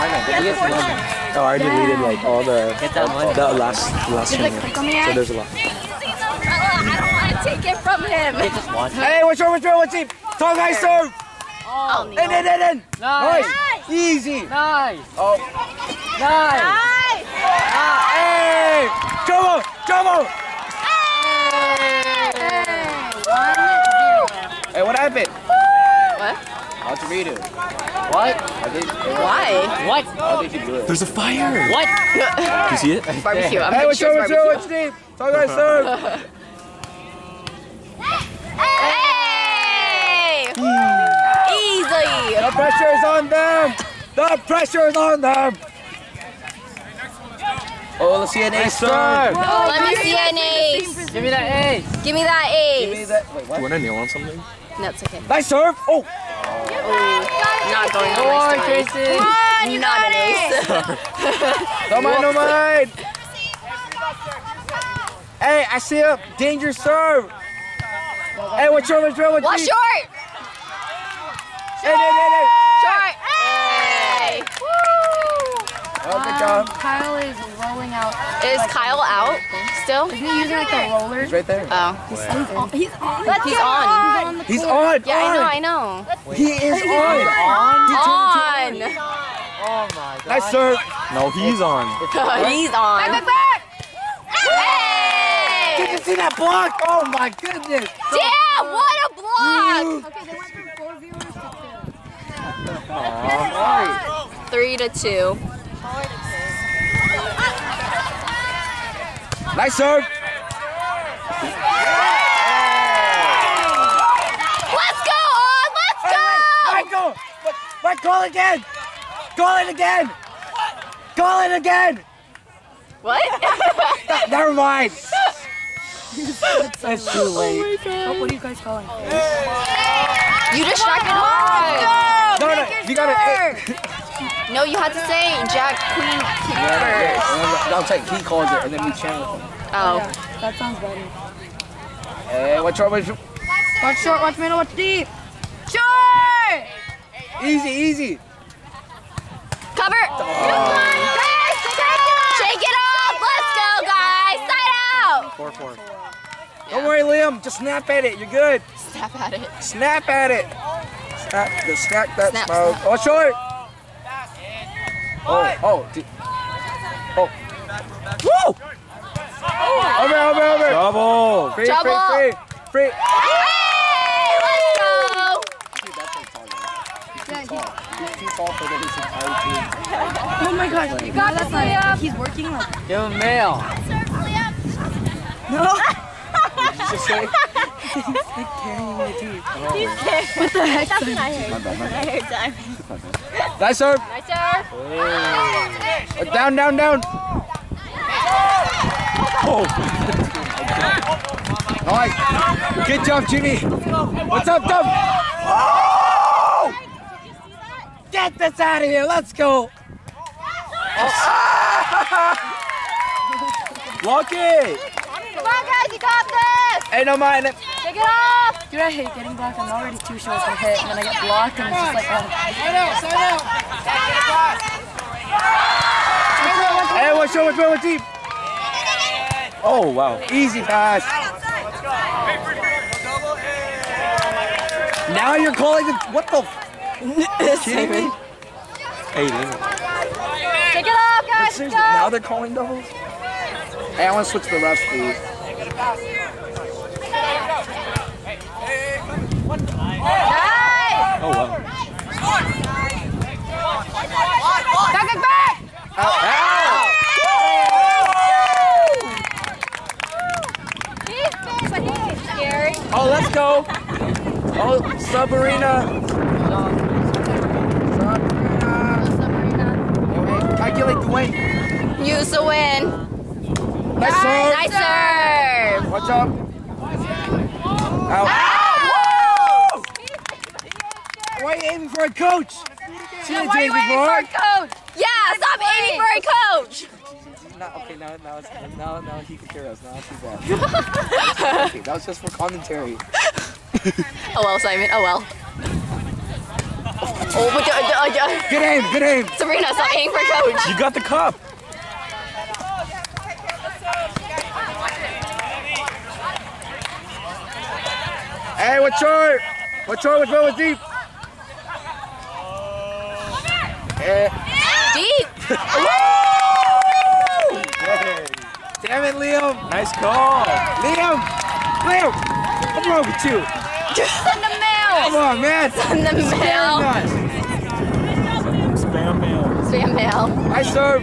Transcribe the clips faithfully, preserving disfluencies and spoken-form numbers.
Oh, I already deleted like all the Get that one. the last last Did one. it click on the So ad? there's a lot. I don't want to take it from him. Get just one. Hey, what's wrong, what's wrong, what's it? Tall guy serve! Oh, In, in, in, in! Nice. Nice! Easy! Nice. Oh. Nice. Nice. Hey! Trouble! Trouble! Hey, what happened? What? How'd you read it? What? How did, Why? What? how did you do it? There's a fire. What? You see it? Barbecue. I'm Hey, pretty what's sure wrong, it's what's wrong, barbecue. what's Steve? Tall guy serve! Hey! Easily. The pressure is on them! The pressure is on them! Oh, let's see an ace serve! Let me see an ace. Give me that ace. Give me that Give me ace. that. Wait, You what? want to kneel on something? No, it's okay. Nice serve! Oh! Not going Go on on, my Tracy. story. Not an ace. No mind, no mind! Hey, I see a dangerous serve! Hey, what's wrong, what's wrong, what's Well, Steve? short. Hey, hey, hey, hey! Short. Hey. Woo. Oh, good job. Kyle is rolling out. Is Kyle out still? Isn't he using like the roller? He's right there. Oh. He's on. He's on. He's on. He's on! Yeah, I know, on. I know. He is on! On. Oh my god. Nice serve! No, he's on. He's on. Back, back, Did Hey! you see that block? Oh my goodness! Damn, what a block! Okay, they went from four viewers to Oh, Three to two. nice serve! Let's go, on! Let's go! Michael! Mike, call again! Call it again! Call it again! What? Never mind! That's too late. Oh, what are you guys calling? You distracted him. No, no, you gotta. No, you had to say Jack Queen kick first. I'll take. He calls it, and then we channel him. Oh. That sounds better. Hey, watch short, watch short. Watch short, watch middle, watch deep. Short! Easy, easy. Cover. Shake it off. Let's go, guys. Side out. Four, four. Don't worry, Liam. Just snap at it. You're good. Snap at it. Snap at it. Snap, just snap that Snap, smoke. snap. Oh, short. Oh, oh. dude. Oh. Woo! Over, over, over. Double. Free, Trouble. free, free, free. Hey, let's go. Yeah, he, He's too tall for his entire team. oh my gosh, you got that's not, he's working like. Give him mail. No! Just say. What the heck? That's what I heard. I heard that. Nice serve. Nice serve. Uh, Down, down, down. Oh. Nice. Good job, Jimmy. What's up, Dub? Oh! Get this out of here. Let's go. Block it. Come on, guys, you got this. Hey, no mind. Take it off. Dude, I hate getting blocked. I'm already too short to hit, and then I get blocked, and it's just like, oh. Hey, what's your, what's your, what's deep? Oh, wow. Easy pass. Now you're calling the, what the? F kidding me? Hey, Liam. Take it off, guys. Seriously, Go. now they're calling doubles? Hey, I want to switch the refs, please. Nice. Oh, wow. Back, back, back. Ow. He's big, but he ain't scary. Oh, let's go. Oh, Sabrina. Sabrina. Calculate the win. Use the win. Nice serve. Nice serve. Watch out. Ow. Ow. Why are you aiming for a coach? See Yeah, the why are you James waiting for a before? coach? Yeah, stop aiming for a coach. No, okay, now, now, it's, now, now he can hear us. Now it's too bad. Okay, that was just for commentary. Oh well, Simon. Oh well. Oh, but, uh, uh, uh, Good aim, good aim. Serena, stop aiming for coach. You got the cup. Hey, what's short? What's short? What's low? What's deep? Eh. Deep. Damn it, Liam. Nice call. Liam. Liam. What's wrong with you? Send the mail. Come on, man. Send the mail. Spam mail. Spam mail. I serve.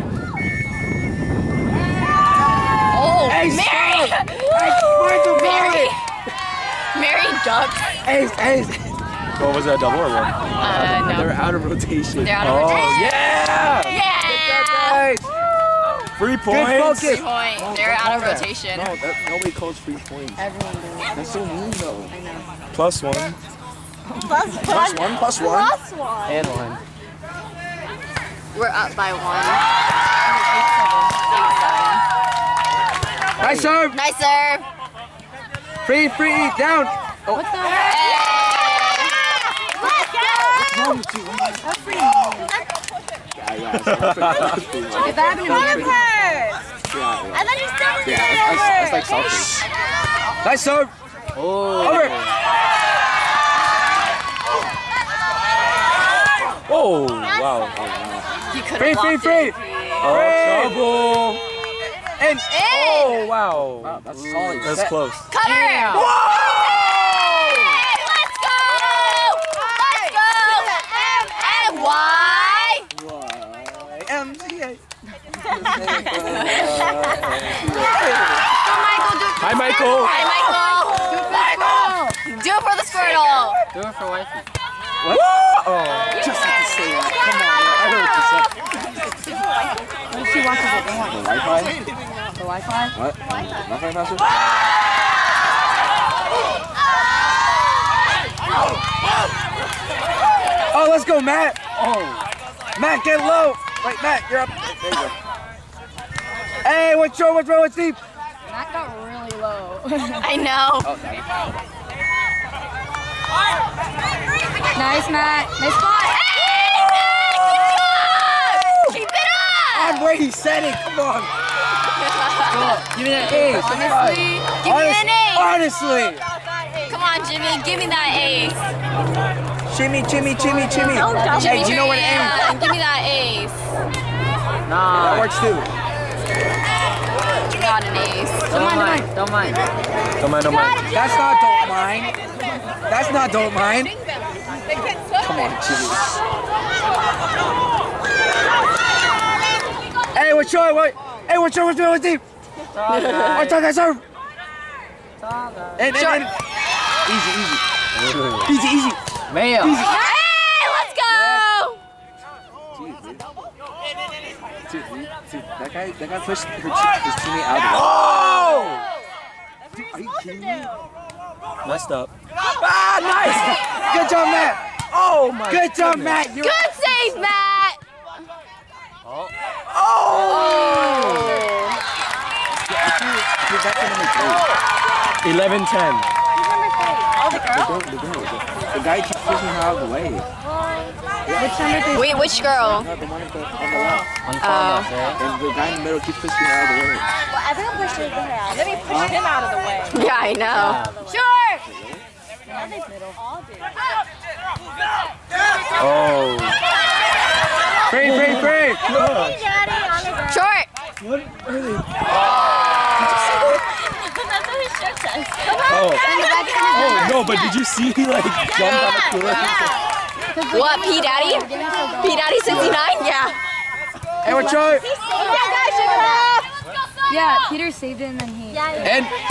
Oh, Hey, Mary. serve. Hey, Michael, Mary. Mary ducked. Ace, ace. What was that, double or what? Uh, no. They're out of rotation. They're out of Oh, rotation. yeah! Yeah. Ace. Three Good points. focus. Three point. They're out of rotation. No, that, nobody calls free points. Everyone does. That's so mean, though. Plus one. Plus one, plus one. And one. We're up by one. Nice serve. Nice serve. Free, free, down. Oh. What the Hey. Let's go! What's wrong with you? That's pretty mean. Yeah, yeah. It's not free. If that happened to me, Yeah, yeah. and then you still Yeah, that's, that's, that's like selfish. Nice serve. Oh. Over. Oh, wow. You could Free, have free, blocked free. it. Oh, trouble. And In. Oh, wow. wow, that's solid. That's set. close. Cover. Hey, let's go. Let's go. And why? M C A. Hi, Michael. Hi, Michael. Do it for the Squirtle. Do it for wifey. What? Oh. Just had to say that. Come on, man. I heard what you said. What if she watches it? They want The Wi-Fi? the Wi-Fi? What? Wi-Fi master? Oh, let's go, Matt. Oh. Matt, get low. Wait, Matt, you're up. There you go. Hey, what's short? What's low? What's deep? That got really low. I know. Oh, okay. Nice, Matt. Nice spot. Hey, Matt, good job. Keep it up. On where he said it. Come on. Give me that Ace. Honestly, give me an ace. Honestly. Come on, Jimmy, give me that ace. Chimmy, chimmy, chimmy, chimmy. Hey, do you know what aim? Yeah, give me that ace. That Nah. works too. Not an ace. Don't mind. Don't mind. Don't mind, don't mind. That's not don't mind. That's not don't mind. Come on, Jimmy. Hey, what's short? What? Hey, what's short? What's doing? What's deep? What's on that serve? And, and, and. Easy, easy. Easy, easy. Mayo. Easy. Hey, let's go. Dude, dude, dude, that guy, that guy pushed her, his teammate out of the way. Oh! Dude, are you kidding me? Messed up. Ah, nice! Good job, Matt. Oh, my Good job, goodness. Matt. You're Good save, Matt. Oh! Dude, that's number three. eleven ten. The, girl, the, girl, the, the guy keeps pushing her out of the way. Wait, which girl? Not the one at the, on the left. On the Oh. far left, right? And the guy in the middle keeps pushing her out of the way. Well, everyone pushes her out. Let me push him out of the way. Yeah, I know. Sure. Oh. Free, free, free. Short. What are they? Come Oh. Oh, no, but did you see he like jumped on the cooler? What, P Daddy? P Daddy sixty-nine? Yeah. Hey, what's short? Yeah, Peter saved it and then he. And Hey!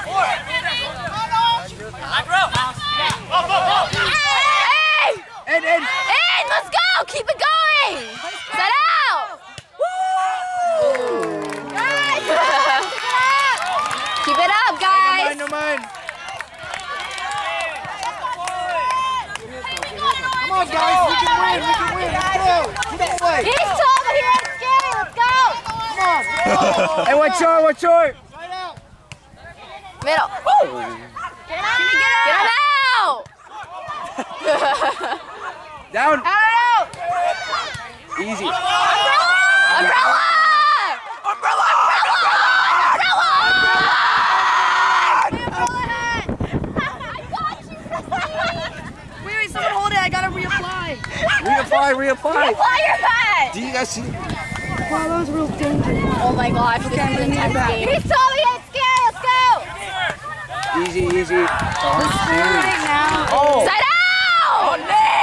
and and. In! Let's go! Keep it going! Set out! Keep it up, No guys! mind, no mind. Come on, guys, we can win, we can win. Let's go. Keep it away. He's tall, but he runs skinny. Let's go! Hey, what's short? What's short? Middle. Get him out! Down. Out! Easy. Umbrella! Umbrella! Umbrella! Wait, wait, someone hold it. I gotta reapply. Reapply, reapply. Apply your hat! Do you guys see? Wow, that was real dangerous. Oh my gosh, this is an intense game. He's totally hit scary, let's go! Easy, easy. Right now. Oh. Side out!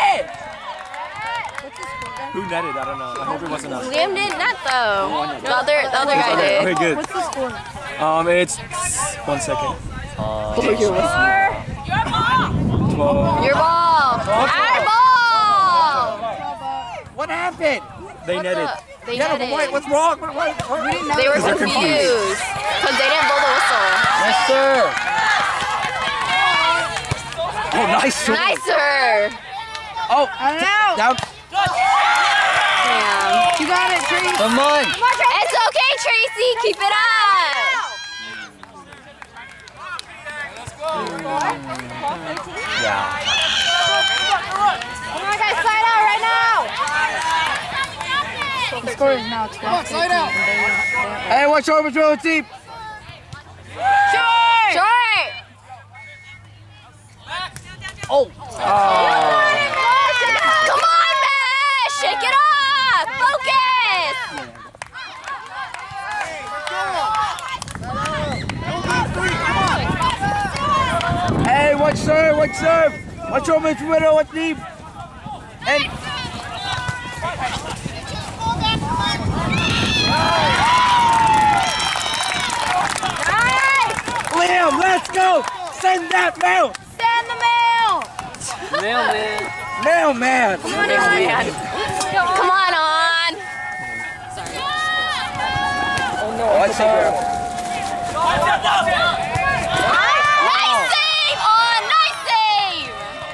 Who netted? I don't know. I hope it wasn't us. Liam did not though. The other, the other guy Okay, did. okay, good. What's the score? Um, it's one second. Uh, twelve. Your ball! Our ball! What happened? They What netted. the- They Yeah, but netted. what, what's wrong? What, what, what? They were They're confused. confused because they didn't blow the whistle. Yes, sir. Oh, nice. swing. Nicer. Oh, I don't know. down. Damn. You got it, Trace. Come on. It's okay, Tracy. Keep it up. Yeah. Come on, guys, slide out right now. The score is now twelve. Slide out. Hey, watch over the team. Short. Short. Oh. Come on, Mesh. Shake it off. Focus. Hey, watch serve, watch serve. Watch over the middle, watch deep. And Liam, let's go. Send that mail. Send the mail. Mailman. Mailman. Mailman. Come on, on. Watch serve. Nice save! On, nice save!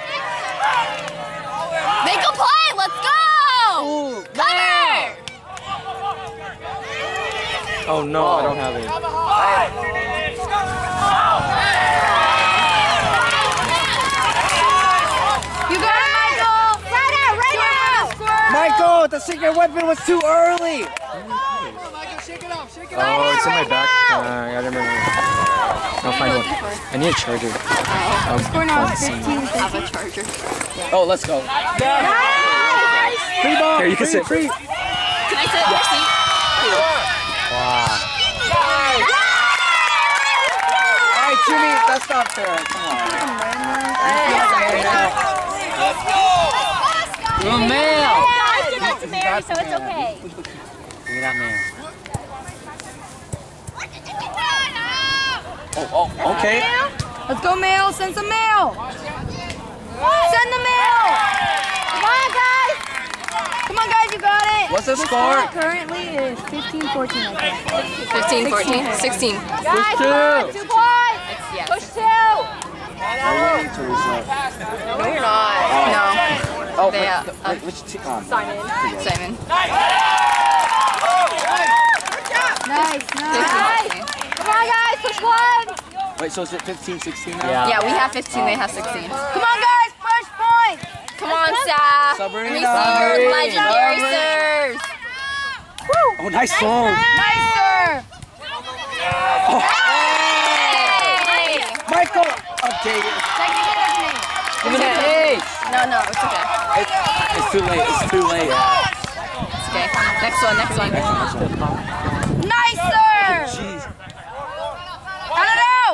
Make a play, let's go! Ooh, Cover! Oh no, I don't have it. You got it, Michael! Right out, right out! Michael, the secret weapon was too early. Oh, it's in my back. Uh, I gotta remember. I'll find one. I need a charger. Um, Score now one is second. fifteen. Have a charger. Oh, let's go. Free ball. Here, you can free, sit. Free. Can I sit in your seat? Wow. All right, Jimmy, that's not fair. Come on. You're a male. I did that to Mary, so it's okay. Give me that mail. Oh, oh, okay. Let's go, mail. Send some mail. Send the mail. Come on, guys! Come on, guys. You got it. What's the The score? score currently is fifteen fourteen, I think. fifteen, fourteen, sixteen. Guys, two. come on, two points! Yes. Push two! We're waiting to reserve. No, you're not. No. Oh, They, wait, uh, the- uh, wait, which team? Oh, no. Simon. Nice, nice. Nice. Come on, guys, push one! Wait, so is it fifteen sixteen now? Yeah. Yeah, we have fifteen, they have sixteen. Come on, guys. First point. Come on, Saf. Sabrina. Let me see your legendary serves. Oh, nice song. Nice serve. Hey! Michael, update it. Give me that ace. No, no, it's okay. It's, it's too late. It's too late. It's okay. Next one, next one. Nice serve. Jeez. I don't know.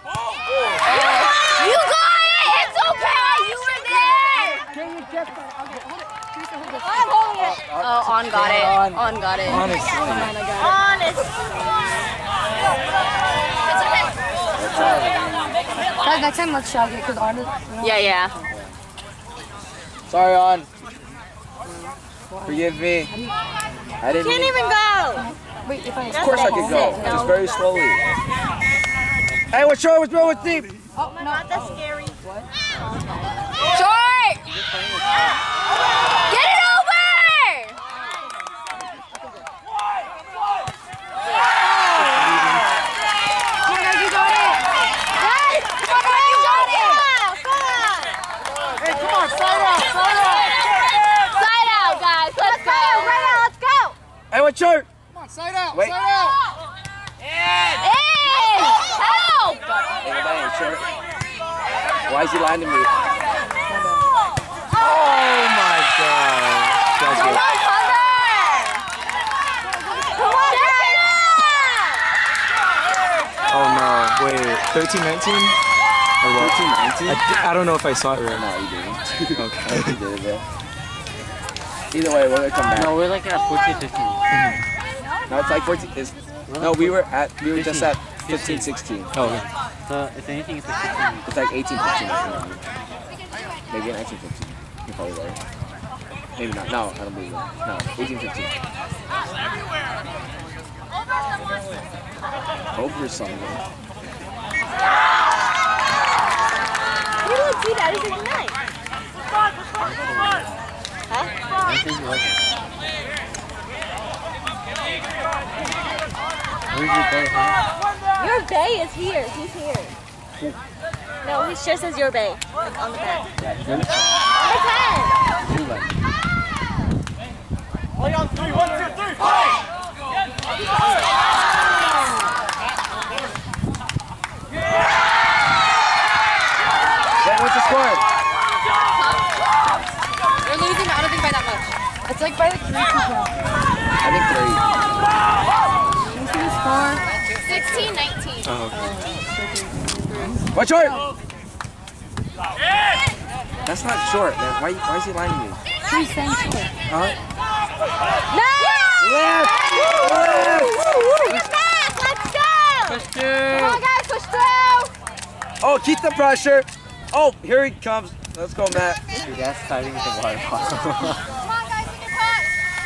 You got it! It's okay! You were there! I'm holding it. Oh, On got it. On. On got it. Honestly. Honest. It's okay. Guys, next time let's shove it because honest. Yeah, yeah. Sorry, on. Forgive me. I didn't mean. even go. Wait, if I. Of course I could go. Just very slowly. Hey, what's wrong? What's wrong with Steve? Oh, no. Not that scary. Short! Get it over! Come on, guys, you got it. Guys, come on, you got it! Come on! Hey, come on, slide out, slide out. what's short? Come on, side out, Wait. side out. In! Help! Hey, that ain't short. Why is he lying to me? Oh my god. That's Come good. on, cover! Come on, Oh no. Wait. thirteen nineteen? Or what? thirteen nineteen? I, I don't know if I saw it right. No, you didn't. Okay. You did it, bro. Either way, we're gonna come back. No, we're like at fourteen, fifteen. No, it's like fourteen. It's, no, we were at we were just at fifteen, sixteen. Oh, okay. So if anything, it's like fifteen. It's like eighteen, fifteen. Maybe nineteen, fifteen. You're probably right. Maybe not. No, I don't believe that. No, eighteen, fifteen. Over something. You don't see that. It's nice. I think you like it. Where's your bay, huh? Your bay is here. He's here. No, he just says your bay. Like on the back. Yeah, you're the Number ten. You like it. Play on three, one, two, three, fight! Wait, what's the score? You're losing, I don't think by that much. It's like by like three people. I think three. You see the score? sixteen nineteen. Oh, okay. What's short? That's not short, man. Why, why is he lying to me? Three cents short. Huh? No! Left! Left! You're back! Let's go! Push Come through! on, guys, push through! Oh, keep the pressure. Oh, here he comes. Let's go, Matt. Dude, that's starting with the water bottle. Come on, guys, in your cut!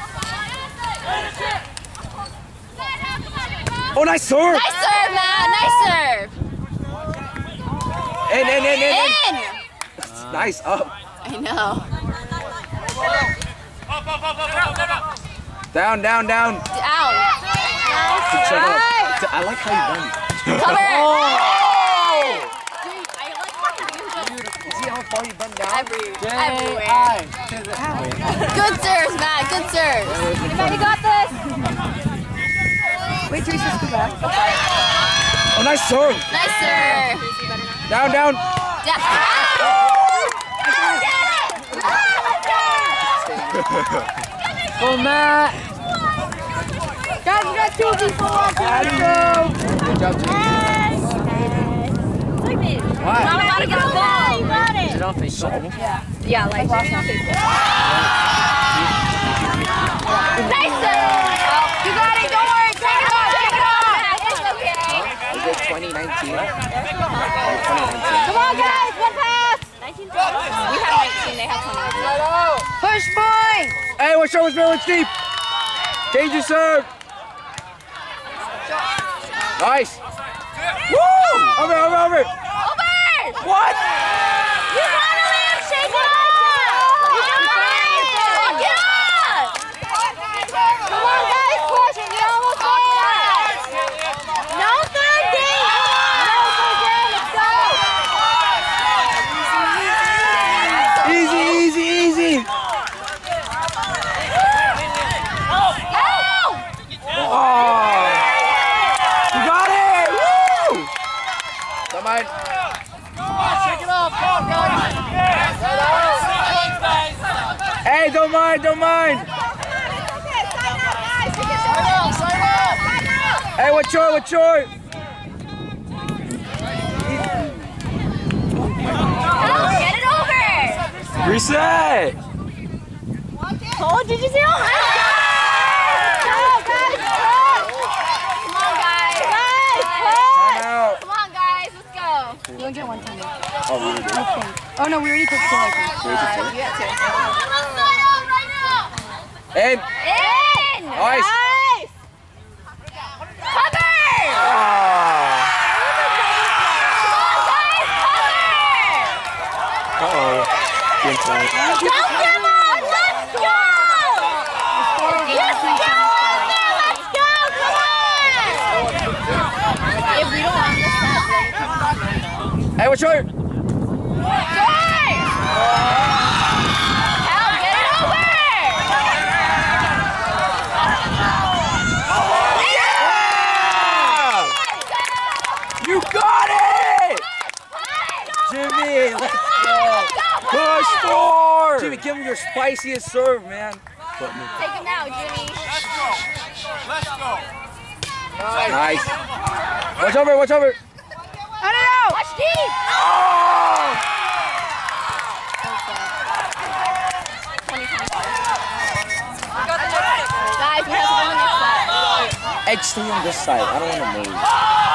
Oh, nice serve. Nice serve, Matt! Nice serve! In, in, in, in, in. In! Nice up. I know. Down, down, down. Out. Check it out. I like how you done. Cover! Oh! Dude, I like how you do this You see how far you bent down? every, everywhere. Good serves, Matt. Good serves. Matt, you got this. Wait, Teresa, scoot back. Oh, nice serve. Nice serve. Down, down. Yeah. Go, Matt! Guys, we got two people. Let's go. Good job, James. Why? Mom, gotta get the ball. You got Is it on Facebook? Yeah, like lost on Facebook. Nice serve. You got it. Don't worry. Take it off. Take it off. It's okay. Is it twenty nineteen? Come on, guys. One pass. nineteen. We have nineteen. They have twenty. Push point. Hey, what's up, what's up, what's deep? Change your serve. Nice. Woo! Over, over, over. Over. What? You gotta live. Shake it off. You got it. Walk it up. Come on, guys. Push it. You're almost there. No third game. No third game. Let's go. Easy, easy, easy. Oh! Oh. You got it. Woo! Don't mind. Hey, don't mind, don't mind. Hey, what's your, what's your? Get it over! Reset! Oh, did you see how high? Go, guys, push! Come on, guys. Guys, push! Out. Come on, guys, let's go. You don't get one time. Oh, we did. Oh no, we already took two. I think. Uh, you got two. And In! Nice. Nice! Cover! Oh. Uh-oh. Good time. Go, come on! Let's go! Let's go! Let's go! Come on! If we don't want this set, hey, what's your? Hal, get it over! score! Jimmy, give him your spiciest serve, man. Take him now, Jimmy. Nice. Watch over, watch over. Out it out. Watch deep. Guys, we have to go on the next side. Edge, stay on this side. I don't want to move.